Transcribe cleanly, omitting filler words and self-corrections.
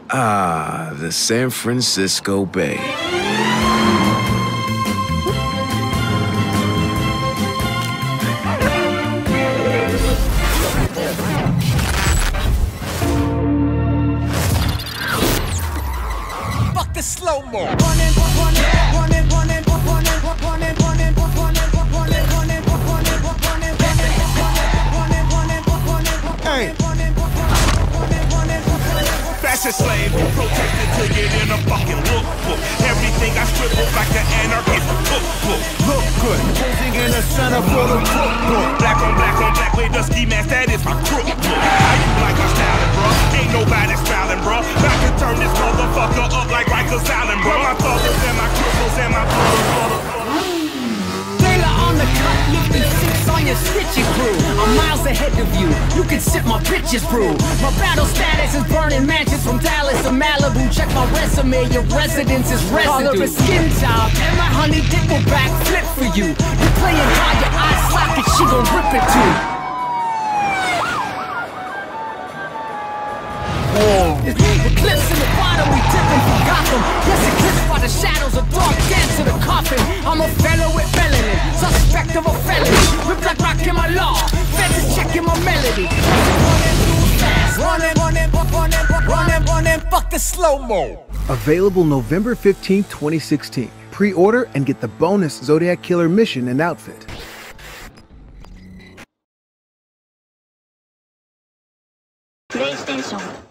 Ah, the San Francisco Bay. Fuck the slow-mo. Fashion slave, protested to get in a fucking lookbook. Everything I scribbled like an anarchist cookbook. Look good, posing in the center for the cookbook. Black on black with the ski mask, that is my crook book. How you like my styling, bro? Ain't nobody styling, bro. About to turn this motherfucker up like Rikers Island, bro. My thuggers and my cripples and my brothers. Taylor on the cut, lifting six on your stitching crew. I'm miles ahead of you, you can sip my bitches brew. My battle status is burning mansions from Dallas to Malibu. Check my resume, your residence is residue. Color is skin job, and my honey dick will backflip for you. You playing hard, your eyes socket, she gon' rip it too. Eclipse in the bottom, we dipping from Gotham. Yes, eclipsed by the shadows of dark dance to the coffin. I'm a fellow with melanin, suspect of a felony. Whip like rock in my law, feds is checking my melody. Running, fuck the slow-mo. Available November 15, 2016. Pre-order and get the bonus Zodiac Killer mission and outfit. PlayStation